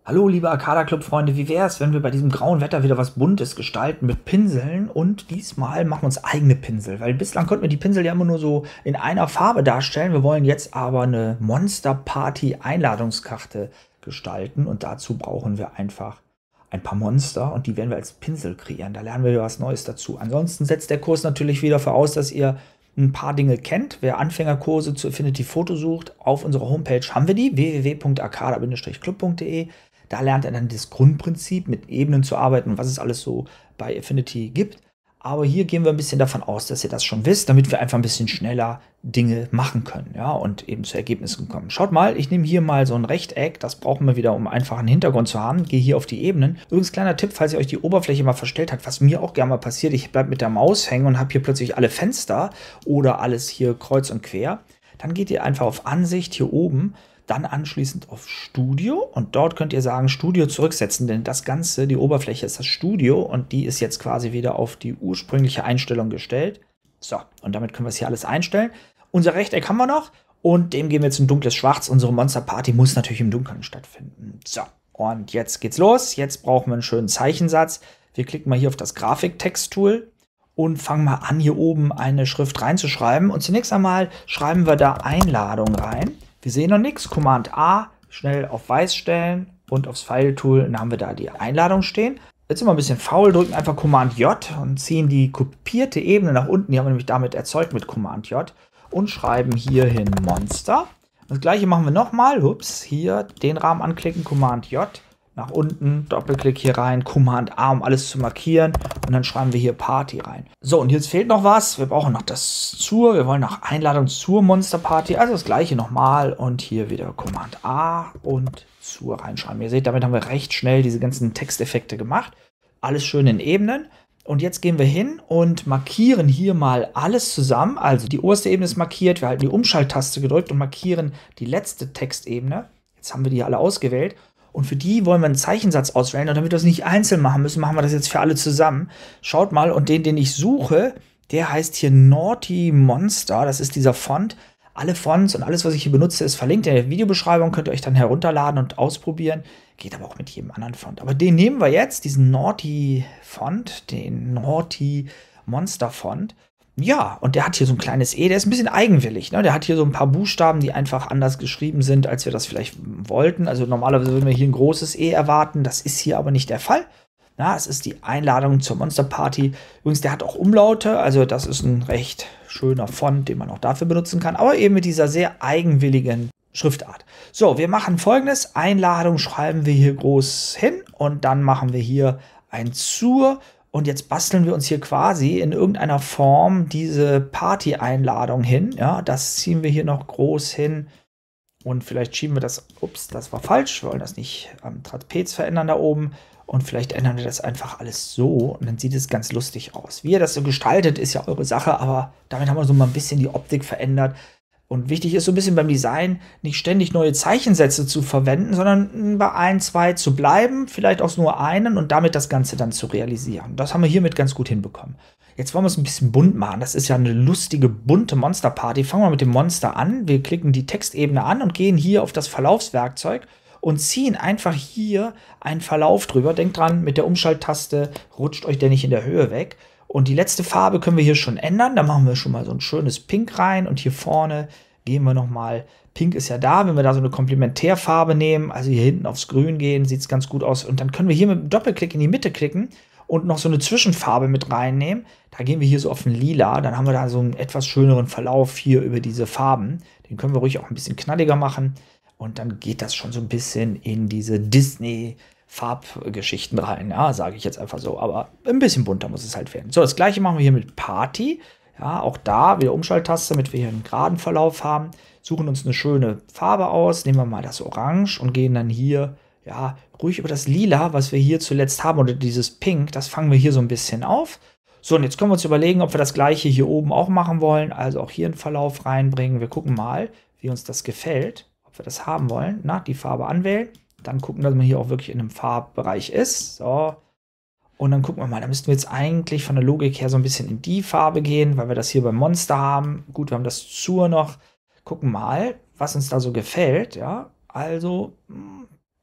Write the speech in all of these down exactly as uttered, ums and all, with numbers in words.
Hallo liebe Arcada Club Freunde, wie wäre es, wenn wir bei diesem grauen Wetter wieder was Buntes gestalten mit Pinseln und diesmal machen wir uns eigene Pinsel, weil bislang konnten wir die Pinsel ja immer nur so in einer Farbe darstellen. Wir wollen jetzt aber eine Monster Party Einladungskarte gestalten und dazu brauchen wir einfach ein paar Monster und die werden wir als Pinsel kreieren. Da lernen wir wieder was Neues dazu. Ansonsten setzt der Kurs natürlich wieder voraus, dass ihr ein paar Dinge kennt. Wer Anfängerkurse zu Affinity Photo sucht, auf unserer Homepage haben wir die, w w w punkt arcada club punkt de. Da lernt er dann das Grundprinzip, mit Ebenen zu arbeiten und was es alles so bei Affinity gibt. Aber hier gehen wir ein bisschen davon aus, dass ihr das schon wisst, damit wir einfach ein bisschen schneller Dinge machen können, ja, und eben zu Ergebnissen kommen. Schaut mal, ich nehme hier mal so ein Rechteck, das brauchen wir wieder, um einfach einen Hintergrund zu haben. Gehe hier auf die Ebenen. Übrigens, kleiner Tipp, falls ihr euch die Oberfläche mal verstellt habt, was mir auch gerne mal passiert, ich bleibe mit der Maus hängen und habe hier plötzlich alle Fenster oder alles hier kreuz und quer. Dann geht ihr einfach auf Ansicht hier oben, dann anschließend auf Studio und dort könnt ihr sagen Studio zurücksetzen, denn das Ganze, die Oberfläche ist das Studio und die ist jetzt quasi wieder auf die ursprüngliche Einstellung gestellt. So, und damit können wir es hier alles einstellen. Unser Rechteck haben wir noch und dem geben wir jetzt ein dunkles Schwarz. Unsere Monster Party muss natürlich im Dunkeln stattfinden. So, und jetzt geht's los. Jetzt brauchen wir einen schönen Zeichensatz. Wir klicken mal hier auf das Grafiktext-Tool und fangen mal an, hier oben eine Schrift reinzuschreiben. Und zunächst einmal schreiben wir da Einladung rein. Wir sehen noch nichts. Command A, schnell auf Weiß stellen und aufs Pfeiltool, dann haben wir da die Einladung stehen. Jetzt sind wir ein bisschen faul, drücken einfach Command J und ziehen die kopierte Ebene nach unten. Die haben wir nämlich damit erzeugt mit Command J und schreiben hier hin Monster. Das gleiche machen wir nochmal. Ups, hier den Rahmen anklicken, Command J. Nach unten, Doppelklick hier rein, Command A, um alles zu markieren. Und dann schreiben wir hier Party rein. So, und jetzt fehlt noch was. Wir brauchen noch das zur. Wir wollen noch Einladung zur Monster Party. Also das gleiche nochmal. Und hier wieder Command A und zur reinschreiben. Ihr seht, damit haben wir recht schnell diese ganzen Texteffekte gemacht. Alles schön in Ebenen. Und jetzt gehen wir hin und markieren hier mal alles zusammen. Also die oberste Ebene ist markiert. Wir halten die Umschalttaste gedrückt und markieren die letzte Textebene. Jetzt haben wir die alle ausgewählt. Und für die wollen wir einen Zeichensatz auswählen. Und damit wir das nicht einzeln machen müssen, machen wir das jetzt für alle zusammen. Schaut mal, und den, den ich suche, der heißt hier Naughty Monster. Das ist dieser Font. Alle Fonts und alles, was ich hier benutze, ist verlinkt in der Videobeschreibung. Könnt ihr euch dann herunterladen und ausprobieren. Geht aber auch mit jedem anderen Font. Aber den nehmen wir jetzt, diesen Naughty Font, den Naughty Monster Font. Ja, und der hat hier so ein kleines E, der ist ein bisschen eigenwillig, ne? Der hat hier so ein paar Buchstaben, die einfach anders geschrieben sind, als wir das vielleicht wollten. Also normalerweise würden wir hier ein großes E erwarten, das ist hier aber nicht der Fall. Na, es ist die Einladung zur Monster Party. Übrigens, der hat auch Umlaute, also das ist ein recht schöner Font, den man auch dafür benutzen kann, aber eben mit dieser sehr eigenwilligen Schriftart. So, wir machen Folgendes, Einladung schreiben wir hier groß hin und dann machen wir hier ein zur. Und jetzt basteln wir uns hier quasi in irgendeiner Form diese Party-Einladung hin. Ja, das ziehen wir hier noch groß hin. Und vielleicht schieben wir das, ups, das war falsch. Wir wollen das nicht am Trapez verändern da oben. Und vielleicht ändern wir das einfach alles so. Und dann sieht es ganz lustig aus. Wie ihr das so gestaltet, ist ja eure Sache. Aber damit haben wir so mal ein bisschen die Optik verändert. Und wichtig ist so ein bisschen beim Design, nicht ständig neue Zeichensätze zu verwenden, sondern bei ein, zwei zu bleiben, vielleicht auch nur einen und damit das Ganze dann zu realisieren. Das haben wir hiermit ganz gut hinbekommen. Jetzt wollen wir es ein bisschen bunt machen. Das ist ja eine lustige, bunte Monster-Party. Fangen wir mit dem Monster an. Wir klicken die Textebene an und gehen hier auf das Verlaufswerkzeug und ziehen einfach hier einen Verlauf drüber. Denkt dran, mit der Umschalttaste rutscht euch der nicht in der Höhe weg. Und die letzte Farbe können wir hier schon ändern. Da machen wir schon mal so ein schönes Pink rein. Und hier vorne gehen wir noch mal. Pink ist ja da. Wenn wir da so eine Komplementärfarbe nehmen, also hier hinten aufs Grün gehen, sieht es ganz gut aus. Und dann können wir hier mit einem Doppelklick in die Mitte klicken und noch so eine Zwischenfarbe mit reinnehmen. Da gehen wir hier so auf ein Lila. Dann haben wir da so einen etwas schöneren Verlauf hier über diese Farben. Den können wir ruhig auch ein bisschen knalliger machen. Und dann geht das schon so ein bisschen in diese Disney- Farbgeschichten rein, ja, sage ich jetzt einfach so, aber ein bisschen bunter muss es halt werden. So, das gleiche machen wir hier mit Party, ja, auch da wieder Umschalttaste, damit wir hier einen geraden Verlauf haben, suchen uns eine schöne Farbe aus, nehmen wir mal das Orange und gehen dann hier, ja, ruhig über das Lila, was wir hier zuletzt haben, oder dieses Pink, das fangen wir hier so ein bisschen auf. So, und jetzt können wir uns überlegen, ob wir das gleiche hier oben auch machen wollen, also auch hier einen Verlauf reinbringen. Wir gucken mal, wie uns das gefällt, ob wir das haben wollen. Na, die Farbe anwählen. Dann gucken, dass man hier auch wirklich in einem Farbbereich ist. So. Und dann gucken wir mal, da müssten wir jetzt eigentlich von der Logik her so ein bisschen in die Farbe gehen, weil wir das hier beim Monster haben. Gut, wir haben das zur noch. Gucken mal, was uns da so gefällt. Ja, also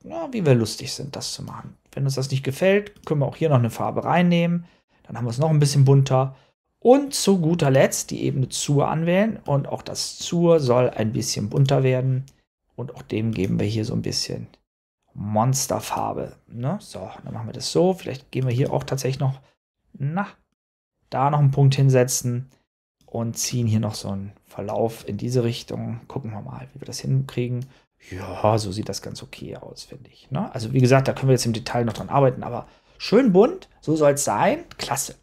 ja, wie wir lustig sind, das zu machen. Wenn uns das nicht gefällt, können wir auch hier noch eine Farbe reinnehmen. Dann haben wir es noch ein bisschen bunter. Und zu guter Letzt die Ebene Zur anwählen. Und auch das Zur soll ein bisschen bunter werden. Und auch dem geben wir hier so ein bisschen Monsterfarbe. Ne? So, dann machen wir das so. Vielleicht gehen wir hier auch tatsächlich noch, na, da noch einen Punkt hinsetzen. Und ziehen hier noch so einen Verlauf in diese Richtung. Gucken wir mal, wie wir das hinkriegen. Ja, so sieht das ganz okay aus, finde ich. Ne? Also wie gesagt, da können wir jetzt im Detail noch dran arbeiten, aber schön bunt, so soll es sein. Klasse.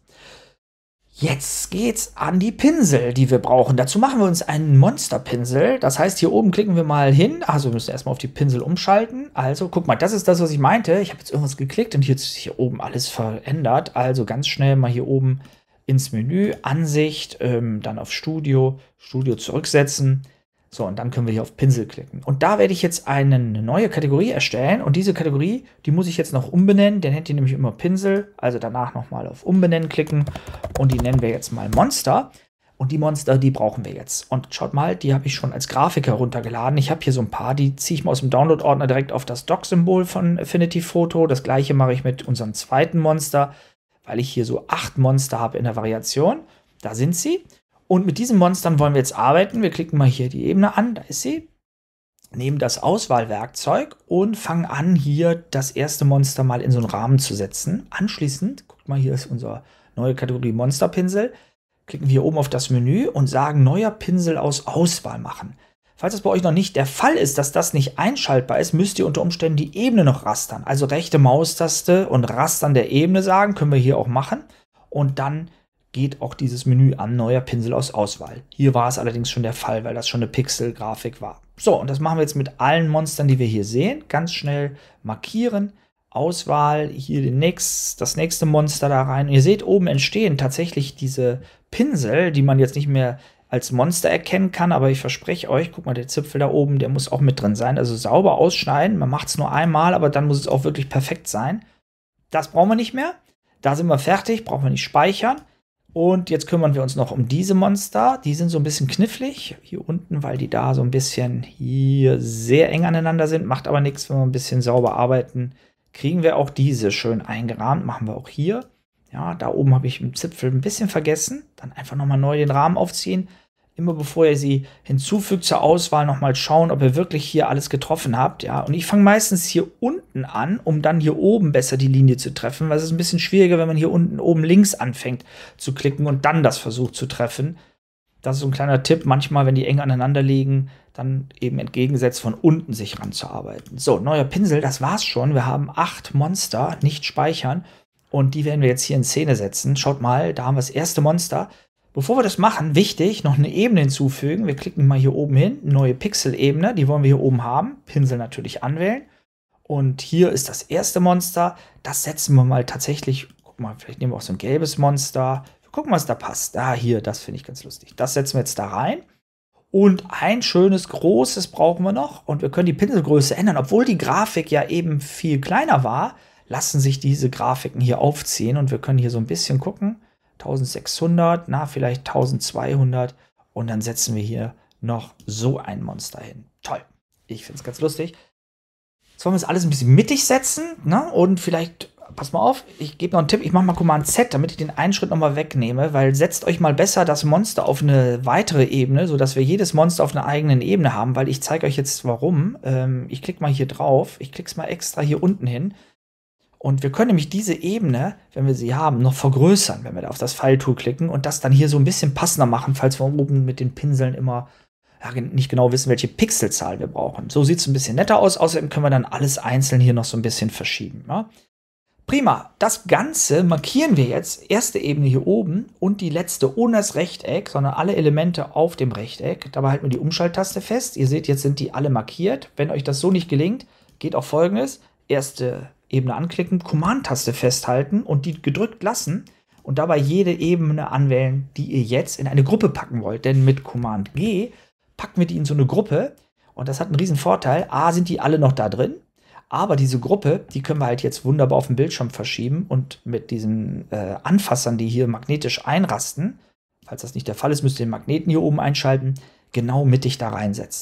Jetzt geht's an die Pinsel, die wir brauchen. Dazu machen wir uns einen Monsterpinsel. Das heißt, hier oben klicken wir mal hin. Also wir müssen erstmal auf die Pinsel umschalten. Also guck mal, das ist das, was ich meinte. Ich habe jetzt irgendwas geklickt und jetzt ist hier oben alles verändert. Also ganz schnell mal hier oben ins Menü, Ansicht, ähm, dann auf Studio, Studio zurücksetzen. So, und dann können wir hier auf Pinsel klicken. Und da werde ich jetzt eine neue Kategorie erstellen. Und diese Kategorie, die muss ich jetzt noch umbenennen. Den nennt ihr nämlich immer Pinsel. Also danach nochmal auf Umbenennen klicken. Und die nennen wir jetzt mal Monster. Und die Monster, die brauchen wir jetzt. Und schaut mal, die habe ich schon als Grafik heruntergeladen. Ich habe hier so ein paar, die ziehe ich mal aus dem Download-Ordner direkt auf das Dock-Symbol von Affinity Photo. Das gleiche mache ich mit unserem zweiten Monster, weil ich hier so acht Monster habe in der Variation. Da sind sie. Und mit diesen Monstern wollen wir jetzt arbeiten. Wir klicken mal hier die Ebene an, da ist sie. Nehmen das Auswahlwerkzeug und fangen an, hier das erste Monster mal in so einen Rahmen zu setzen. Anschließend, guckt mal, hier ist unsere neue Kategorie Monsterpinsel. Klicken wir hier oben auf das Menü und sagen, neuer Pinsel aus Auswahl machen. Falls das bei euch noch nicht der Fall ist, dass das nicht einschaltbar ist, müsst ihr unter Umständen die Ebene noch rastern. Also rechte Maustaste und Rastern der Ebene sagen, können wir hier auch machen. Und dann geht auch dieses Menü an, neuer Pinsel aus Auswahl. Hier war es allerdings schon der Fall, weil das schon eine Pixel-Grafik war. So, und das machen wir jetzt mit allen Monstern, die wir hier sehen. Ganz schnell markieren, Auswahl, hier den nächst, das nächste Monster da rein. Und ihr seht, oben entstehen tatsächlich diese Pinsel, die man jetzt nicht mehr als Monster erkennen kann, aber ich verspreche euch, guck mal, der Zipfel da oben, der muss auch mit drin sein. Also sauber ausschneiden, man macht es nur einmal, aber dann muss es auch wirklich perfekt sein. Das brauchen wir nicht mehr. Da sind wir fertig, brauchen wir nicht speichern. Und jetzt kümmern wir uns noch um diese Monster. Die sind so ein bisschen knifflig hier unten, weil die da so ein bisschen hier sehr eng aneinander sind. Macht aber nichts, wenn wir ein bisschen sauber arbeiten. Kriegen wir auch diese schön eingerahmt. Machen wir auch hier. Ja, da oben habe ich im Zipfel ein bisschen vergessen. Dann einfach nochmal neu den Rahmen aufziehen. Immer bevor ihr sie hinzufügt zur Auswahl, nochmal schauen, ob ihr wirklich hier alles getroffen habt. Ja, und ich fange meistens hier unten an, um dann hier oben besser die Linie zu treffen. Weil es ist ein bisschen schwieriger, wenn man hier unten oben links anfängt zu klicken und dann das versucht zu treffen. Das ist so ein kleiner Tipp. Manchmal, wenn die eng aneinander liegen, dann eben entgegengesetzt von unten sich ranzuarbeiten. So, neuer Pinsel, das war's schon. Wir haben acht Monster, nicht speichern. Und die werden wir jetzt hier in Szene setzen. Schaut mal, da haben wir das erste Monster. Bevor wir das machen, wichtig, noch eine Ebene hinzufügen. Wir klicken mal hier oben hin, neue Pixel-Ebene, die wollen wir hier oben haben. Pinsel natürlich anwählen. Und hier ist das erste Monster. Das setzen wir mal tatsächlich, guck mal, vielleicht nehmen wir auch so ein gelbes Monster. Wir gucken, was da passt. Da, hier, das finde ich ganz lustig. Das setzen wir jetzt da rein. Und ein schönes, großes brauchen wir noch. Und wir können die Pinselgröße ändern. Obwohl die Grafik ja eben viel kleiner war, lassen sich diese Grafiken hier aufziehen. Und wir können hier so ein bisschen gucken. eintausendsechshundert, na, vielleicht eintausendzweihundert. Und dann setzen wir hier noch so ein Monster hin. Toll. Ich finde es ganz lustig. Jetzt wollen wir das alles ein bisschen mittig setzen. Ne? Und vielleicht, pass mal auf, ich gebe noch einen Tipp. Ich mache mal Command Z, damit ich den einen Schritt noch mal wegnehme. Weil setzt euch mal besser das Monster auf eine weitere Ebene, sodass wir jedes Monster auf einer eigenen Ebene haben. Weil ich zeige euch jetzt, warum. Ähm, ich klicke mal hier drauf. Ich klicke es mal extra hier unten hin. Und wir können nämlich diese Ebene, wenn wir sie haben, noch vergrößern, wenn wir da auf das Pfeiltool klicken und das dann hier so ein bisschen passender machen, falls wir oben mit den Pinseln immer ja, nicht genau wissen, welche Pixelzahl wir brauchen. So sieht es ein bisschen netter aus. Außerdem können wir dann alles einzeln hier noch so ein bisschen verschieben. Ja? Prima. Das Ganze markieren wir jetzt. Erste Ebene hier oben und die letzte ohne das Rechteck, sondern alle Elemente auf dem Rechteck. Dabei halten wir die Umschalttaste fest. Ihr seht, jetzt sind die alle markiert. Wenn euch das so nicht gelingt, geht auch Folgendes. Erste Ebene anklicken, Command-Taste festhalten und die gedrückt lassen und dabei jede Ebene anwählen, die ihr jetzt in eine Gruppe packen wollt. Denn mit Command G packen wir die in so eine Gruppe und das hat einen riesen Vorteil. A, sind die alle noch da drin, aber diese Gruppe, die können wir halt jetzt wunderbar auf dem Bildschirm verschieben und mit diesen äh, Anfassern, die hier magnetisch einrasten, falls das nicht der Fall ist, müsst ihr den Magneten hier oben einschalten, genau mittig da reinsetzen.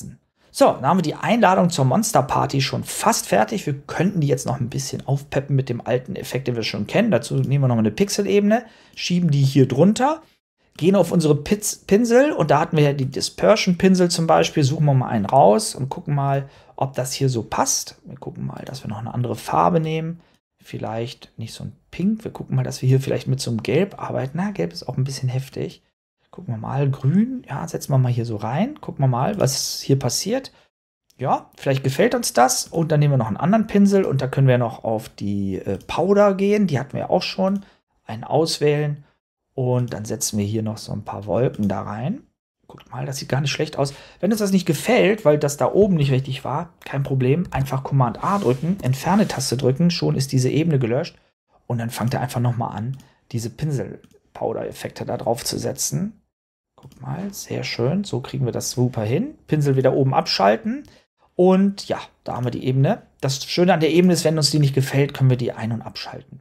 So, dann haben wir die Einladung zur Monsterparty schon fast fertig. Wir könnten die jetzt noch ein bisschen aufpeppen mit dem alten Effekt, den wir schon kennen. Dazu nehmen wir noch eine Pixelebene, schieben die hier drunter, gehen auf unsere Piz Pinsel und da hatten wir ja die Dispersion-Pinsel zum Beispiel. Suchen wir mal einen raus und gucken mal, ob das hier so passt. Wir gucken mal, dass wir noch eine andere Farbe nehmen. Vielleicht nicht so ein Pink. Wir gucken mal, dass wir hier vielleicht mit so einem Gelb arbeiten. Na, Gelb ist auch ein bisschen heftig. Gucken wir mal, grün, ja, setzen wir mal hier so rein. Gucken wir mal, was hier passiert. Ja, vielleicht gefällt uns das. Und dann nehmen wir noch einen anderen Pinsel und da können wir noch auf die äh, Powder gehen. Die hatten wir auch schon. Einen auswählen und dann setzen wir hier noch so ein paar Wolken da rein. Guckt mal, das sieht gar nicht schlecht aus. Wenn uns das nicht gefällt, weil das da oben nicht richtig war, kein Problem. Einfach Command A drücken, Entferne-Taste drücken, schon ist diese Ebene gelöscht. Und dann fangt ihr einfach nochmal an, diese Pinsel-Powder-Effekte da drauf zu setzen. Guck mal, sehr schön. So kriegen wir das super hin. Pinsel wieder oben abschalten. Und ja, da haben wir die Ebene. Das Schöne an der Ebene ist, wenn uns die nicht gefällt, können wir die ein- und abschalten.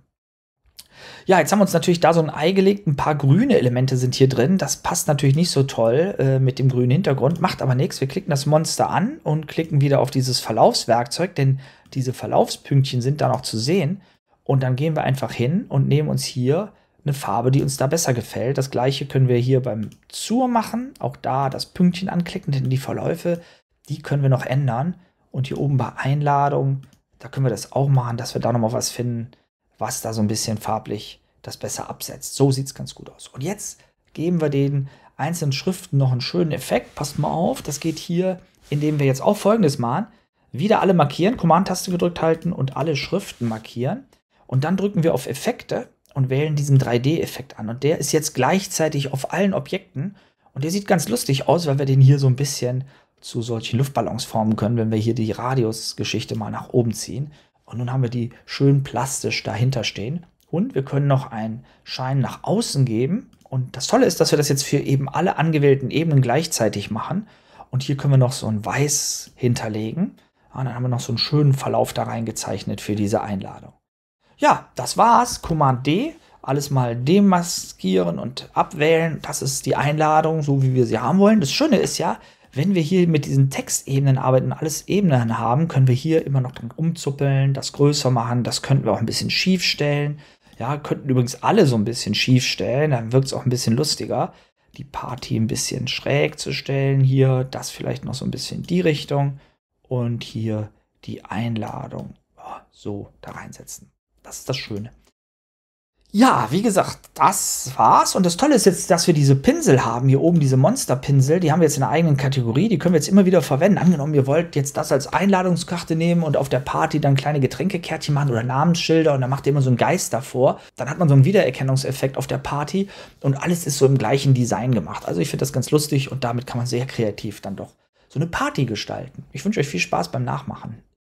Ja, jetzt haben wir uns natürlich da so ein Ei gelegt. Ein paar grüne Elemente sind hier drin. Das passt natürlich nicht so toll äh, mit dem grünen Hintergrund. Macht aber nichts. Wir klicken das Monster an und klicken wieder auf dieses Verlaufswerkzeug, denn diese Verlaufspünktchen sind da noch zu sehen. Und dann gehen wir einfach hin und nehmen uns hier eine Farbe, die uns da besser gefällt. Das gleiche können wir hier beim Zur machen. Auch da das Pünktchen anklicken, denn die Verläufe, die können wir noch ändern. Und hier oben bei Einladung, da können wir das auch machen, dass wir da noch mal was finden, was da so ein bisschen farblich das besser absetzt. So sieht es ganz gut aus. Und jetzt geben wir den einzelnen Schriften noch einen schönen Effekt. Passt mal auf, das geht hier, indem wir jetzt auch Folgendes machen. Wieder alle markieren, Command-Taste gedrückt halten und alle Schriften markieren. Und dann drücken wir auf Effekte und wählen diesen drei D-Effekt an. Und der ist jetzt gleichzeitig auf allen Objekten. Und der sieht ganz lustig aus, weil wir den hier so ein bisschen zu solchen Luftballons formen können, wenn wir hier die Radiusgeschichte mal nach oben ziehen. Und nun haben wir die schön plastisch dahinter stehen. Und wir können noch einen Schein nach außen geben. Und das Tolle ist, dass wir das jetzt für eben alle angewählten Ebenen gleichzeitig machen. Und hier können wir noch so ein Weiß hinterlegen. Und dann haben wir noch so einen schönen Verlauf da reingezeichnet für diese Einladung. Ja, das war's. Command D. Alles mal demaskieren und abwählen. Das ist die Einladung, so wie wir sie haben wollen. Das Schöne ist ja, wenn wir hier mit diesen Textebenen arbeiten, alles Ebenen haben, können wir hier immer noch dran umzuppeln, das größer machen. Das könnten wir auch ein bisschen schief stellen. Ja, könnten übrigens alle so ein bisschen schief stellen. Dann wirkt es auch ein bisschen lustiger. Die Party ein bisschen schräg zu stellen. Hier das vielleicht noch so ein bisschen in die Richtung. Und hier die Einladung so da reinsetzen. Das ist das Schöne. Ja, wie gesagt, das war's. Und das Tolle ist jetzt, dass wir diese Pinsel haben, hier oben diese Monsterpinsel, die haben wir jetzt in einer eigenen Kategorie, die können wir jetzt immer wieder verwenden. Angenommen, ihr wollt jetzt das als Einladungskarte nehmen und auf der Party dann kleine Getränkekärtchen machen oder Namensschilder und dann macht ihr immer so einen Geist davor. Dann hat man so einen Wiedererkennungseffekt auf der Party und alles ist so im gleichen Design gemacht. Also ich finde das ganz lustig und damit kann man sehr kreativ dann doch so eine Party gestalten. Ich wünsche euch viel Spaß beim Nachmachen.